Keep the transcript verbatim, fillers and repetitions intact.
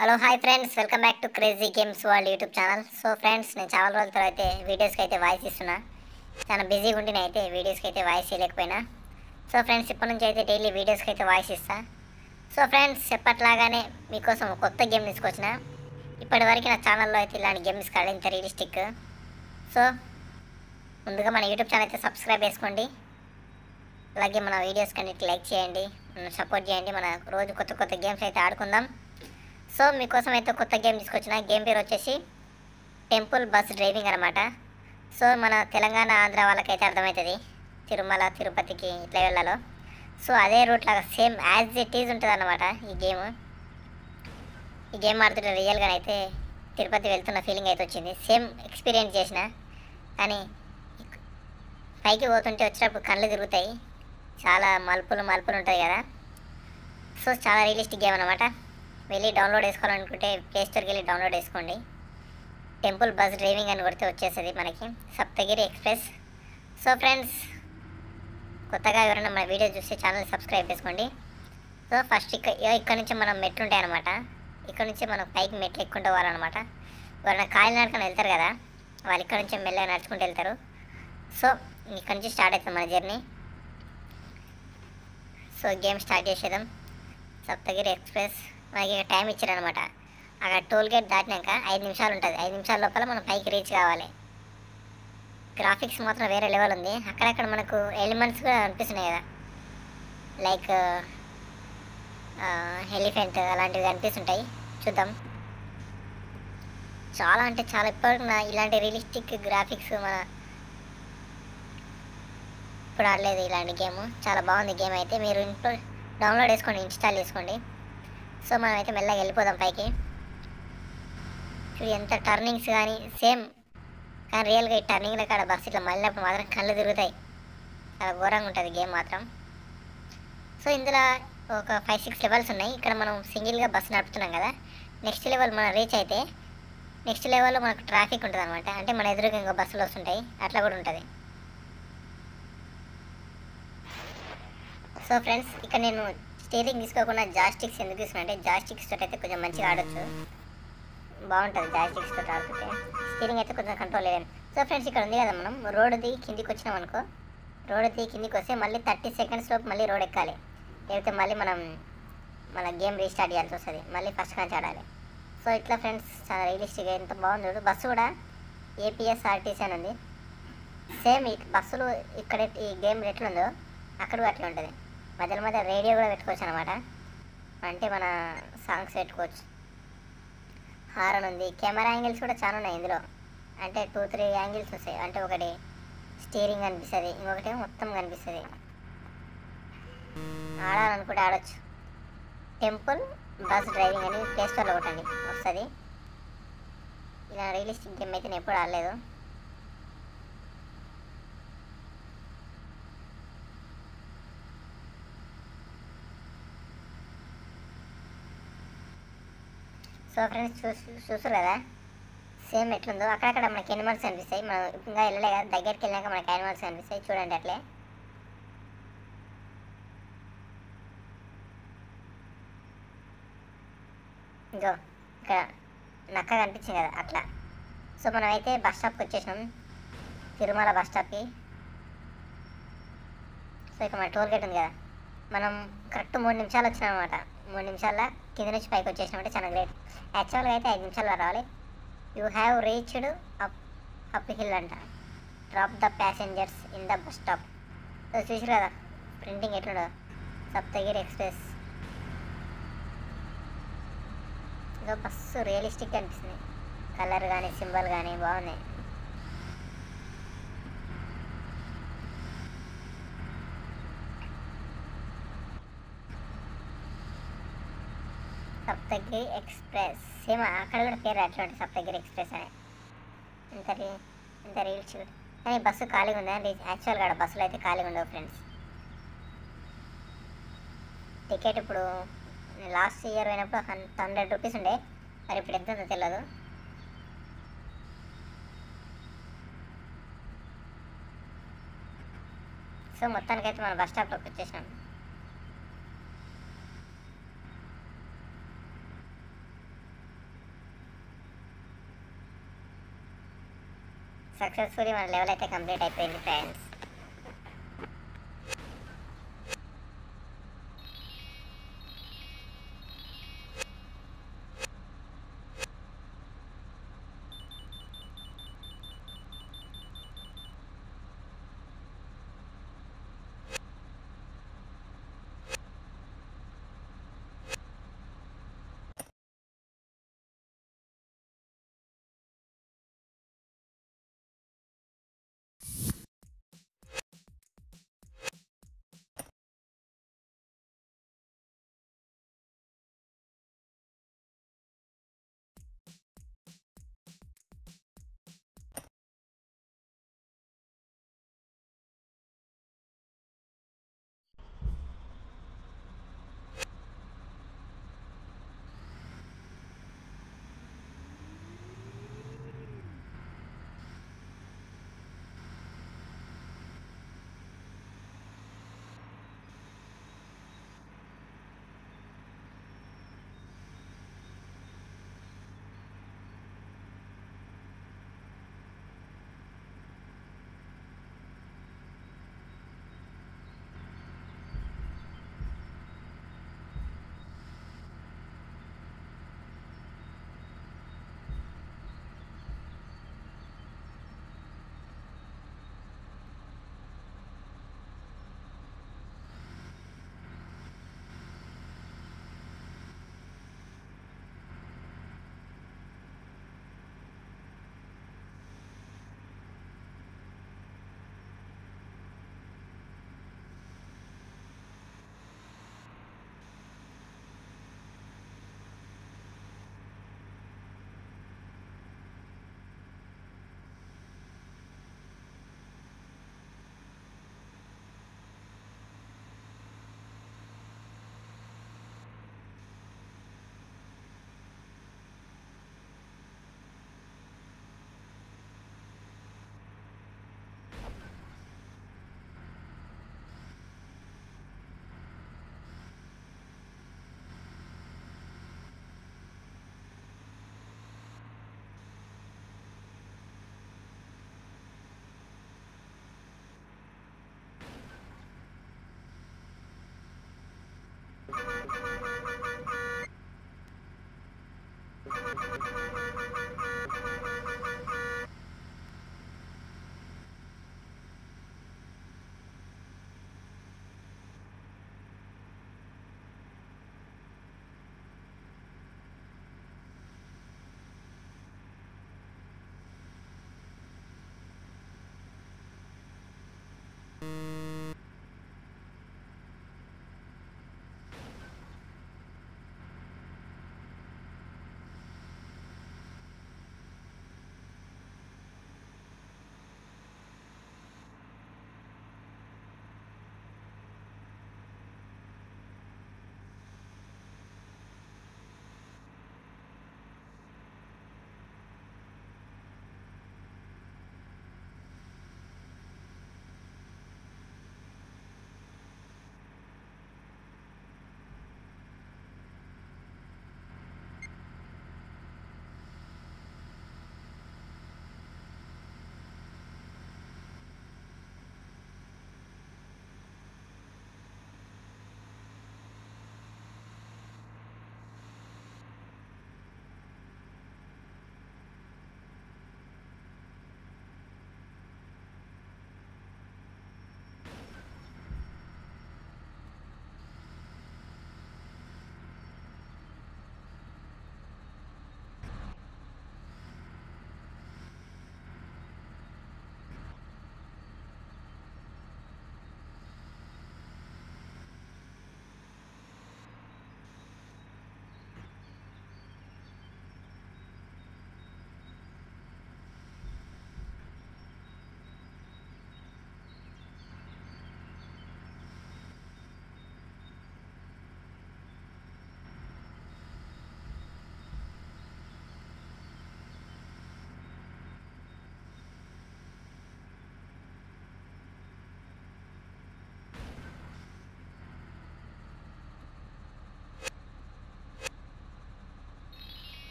Hello hi friends, welcome back to crazy games world YouTube channel. So friends, నేను చాలా రోజుల తర్వాత అయితే వీడియోస్కి అయితే వాయిస్ ఇస్తున్నా. చాలా బిజీగా ఉండి అయితే వీడియోస్కి అయితే వాయిస్ ఇవ్వలేకపోయినా. సో ఫ్రెండ్స్, ఇప్పటి నుంచి అయితే డైలీ వీడియోస్కి అయితే వాయిస్ ఇస్తా. సో ఫ్రెండ్స్, ఎప్పట్లాగానే మీకోసం ఒక కొత్త గేమ్ తీసుకొచ్చిన. ఇప్పటి వరకు నా ఛానల్లో అయితే ఇలాంటి గేమ్స్ కాదు, ఇంత రియలిస్టిక్. సో ముందుగా మన యూట్యూబ్ ఛానల్ అయితే సబ్స్క్రైబ్ చేసుకోండి. అలాగే మన వీడియోస్ కన్నిటికి లైక్ చేయండి, సపోర్ట్ చేయండి. మన రోజు కొత్త కొత్త గేమ్స్ అయితే ఆడుకుందాం. సో మీకోసం అయితే కొత్త గేమ్ తీసుకొచ్చిన. గేమ్ పేరు వచ్చేసి టెంపుల్ బస్ డ్రైవింగ్ అనమాట. సో మన తెలంగాణ ఆంధ్ర వాళ్ళకైతే అర్థమవుతుంది తిరుమల తిరుపతికి ఇట్లా వెళ్ళాలో. సో అదే రూట్ లాగా సేమ్ యాజ్ ఇట్ ఈజ్ ఉంటుంది అనమాట ఈ గేమ్. ఈ గేమ్ ఆడుతుంటే రియల్గా అయితే తిరుపతి వెళ్తున్న ఫీలింగ్ అయితే వచ్చింది. సేమ్ ఎక్స్పీరియన్స్ చేసిన. కానీ పైకి పోతుంటే వచ్చేటప్పుడు కళ్ళు తిరుగుతాయి, చాలా మలుపులు మలుపులు ఉంటాయి కదా. సో చాలా రియలిస్టిక్ గేమ్ అనమాట. వెళ్ళి డౌన్లోడ్ చేసుకోవాలనుకుంటే ప్లే స్టోర్కి వెళ్ళి డౌన్లోడ్ చేసుకోండి. టెంపుల్ బస్ డ్రైవింగ్ అని కొడితే వచ్చేస్తుంది మనకి, సప్తగిరి ఎక్స్ప్రెస్. సో ఫ్రెండ్స్, కొత్తగా ఎవరైనా మన వీడియో చూస్తే ఛానల్ సబ్స్క్రైబ్ చేసుకోండి. సో ఫస్ట్ ఇక్కడ ఇక్కడ నుంచి మనం మెట్లు ఉంటాయి అనమాట. ఇక్కడ నుంచి మనం పైకి మెట్లు ఎక్కుంటూ పోవాలన్నమాట. ఎవరైనా కాలినడకన వెళ్తారు కదా, వాళ్ళు ఇక్కడ నుంచి మెల్లగా నడుచుకుంటూ వెళ్తారు. సో ఇక్కడ నుంచి స్టార్ట్ అవుతుంది మన జర్నీ. సో గేమ్ స్టార్ట్ చేసేద్దాం. సప్తగిరి ఎక్స్ప్రెస్ మనకి టైం ఇచ్చారనమాట. అక్కడ టోల్ గేట్ దాటినాక ఐదు నిమిషాలు ఉంటుంది. ఐదు నిమిషాల లోపల మనం పైకి రీచ్ కావాలి. గ్రాఫిక్స్ మాత్రం వేరే లెవెల్ ఉంది. అక్కడక్కడ మనకు ఎలిమెంట్స్ కూడా అనిపిస్తున్నాయి కదా, లైక్ ఎలిఫెంట్ అలాంటివి అనిపిస్తుంటాయి. చూద్దాం. చాలా అంటే చాలా ఇప్పటికి నా ఇలాంటి రియలిస్టిక్ గ్రాఫిక్స్ మన ఇప్పుడు ఆడలేదు ఇలాంటి గేమ్. చాలా బాగుంది గేమ్ అయితే. మీరు ఇంట్లో డౌన్లోడ్ చేసుకోండి, ఇన్స్టాల్ చేసుకోండి. సో మనం అయితే మెల్లగా వెళ్ళిపోదాం పైకి. చూడు ఎంత టర్నింగ్స్ కానీ సేమ్, కానీ రియల్గా ఈ టర్నింగ్లో కాడ బస్సు ఇట్లా మళ్ళినప్పుడు మాత్రం కళ్ళు తిరుగుతాయి. చాలా ఘోరంగా ఉంటుంది గేమ్ మాత్రం. సో ఇందులో ఒక ఫైవ్ సిక్స్ లెవెల్స్ ఉన్నాయి. ఇక్కడ మనం సింగిల్గా బస్సు నడుపుతున్నాం కదా. నెక్స్ట్ లెవెల్ మనం రీచ్ అయితే నెక్స్ట్ లెవెల్లో మనకు ట్రాఫిక్ ఉంటుంది అనమాట. అంటే మన ఎదురుగా ఇంకో బస్సులు వస్తుంటాయి, అట్లా కూడా ఉంటుంది. సో ఫ్రెండ్స్, ఇక్కడ నేను స్టీరింగ్ తీసుకోకుండా జాస్టిక్స్ ఎందుకు తీసుకున్నా అంటే జాస్టిక్స్ తోటి అయితే కొంచెం మంచిగా ఆడొచ్చు, బాగుంటుంది జాస్టిక్స్ తోటి ఆడుతుంటే. స్టీరింగ్ అయితే కొంచెం కంట్రోల్ లేదు. సో ఫ్రెండ్స్, ఇక్కడ ఉంది కదా, మనం రోడ్డుది కిందికి వచ్చినాం అనుకో. రోడ్డుది కిందికి వస్తే మళ్ళీ థర్టీ సెకండ్స్ లోపు మళ్ళీ రోడ్ ఎక్కాలి. లేకపోతే మళ్ళీ మనం మన గేమ్ రీస్టార్ట్ చేయాల్సి వస్తుంది, మళ్ళీ ఫస్ట్ నుంచి ఆడాలి. సో ఇట్లా ఫ్రెండ్స్, చాలా రియలిస్టిక్గా ఎంత బాగుంది చూడు. బస్సు కూడా ఏపీఎస్ఆర్టీసీ అని ఉంది. సేమ్ ఈ బస్సులు ఇక్కడ ఈ గేమ్ ఎట్లుందో అక్కడ అట్లా ఉంటుంది. మధ్యలో మధ్య రేడియో కూడా పెట్టుకోవచ్చు అనమాట. అంటే మన సాంగ్స్ పెట్టుకోవచ్చు. హారన్ ఉంది. కెమెరా యాంగిల్స్ కూడా చాలా ఉన్నాయి ఇందులో. అంటే టూ త్రీ యాంగిల్స్ వస్తాయి. అంటే ఒకటి స్టీరింగ్ కనిపిస్తుంది, ఇంకొకటి మొత్తం కనిపిస్తుంది. ఆడాలనుకుంటే ఆడొచ్చు. టెంపుల్ బస్ డ్రైవింగ్ అని ప్లే స్టోర్లో కొట్టండి, వస్తుంది. ఇలా రియలిస్టిక్ గేమ్ అయితే నేను ఎప్పుడు ఆడలేదు. సో ఫ్రెండ్స్, చూసు చూసారు కదా సేమ్ ఎట్లుందో. అక్కడక్కడ మనకి యానిమల్స్ కనిపిస్తాయి. మనం ఇంకా వెళ్ళలే కదా, దగ్గరికి వెళ్ళాక మనకి యానిమల్స్ కనిపిస్తాయి. చూడండి అట్లే. ఇంకో ఇక్కడ నక్క కనిపించింది కదా అట్లా. సో మనం అయితే బస్ స్టాప్కి వచ్చేసినాం, తిరుమల బస్ స్టాప్కి. సో ఇక్కడ మన టోల్ గేట్ ఉంది కదా, మనం కరెక్ట్ మూడు నిమిషాలు వచ్చినాం అనమాట. మూడు నిమిషాల కింద నుంచి పైకి వచ్చేసినామంటే చాలా గ్రేట్. యాక్చువల్గా అయితే ఐదు నిమిషాలు రావాలి. You have reached up up hill అంట. Drop the passengers in the bus stop. So చూసారు కదా ప్రింటింగ్ ఎట్లుండో, సప్తగిరి ఎక్స్ప్రెస్. ఇదో బస్సు రియలిస్టిక్గా అనిపిస్తుంది. కలర్ కానీ సింబల్ కానీ బాగున్నాయి. సప్తగిరి ఎక్స్ప్రెస్ సేమ్ అక్కడ కూడా పేరు అట్లా ఉంటుంది, సప్తగిరి ఎక్స్ప్రెస్ అని. ఇంత రీ ఇంత రీల్స్ కానీ బస్సు ఖాళీగా ఉందా? యాక్చువల్గా అక్కడ బస్సులు అయితే ఖాళీగా ఉండవు ఫ్రెండ్స్. టికెట్ ఇప్పుడు లాస్ట్ ఇయర్ పోయినప్పుడు హండ్రెడ్ రూపీస్ ఉండే, మరి ఇప్పుడు ఎంత ఉందో తెలియదు. సో మొత్తానికైతే మనం బస్ స్టాప్లోకి వచ్చేసినాం. సక్సెస్ఫుల్లీ మన లెవెల్ అయితే కంప్లీట్ అయిపోయింది ఫ్రెండ్స్.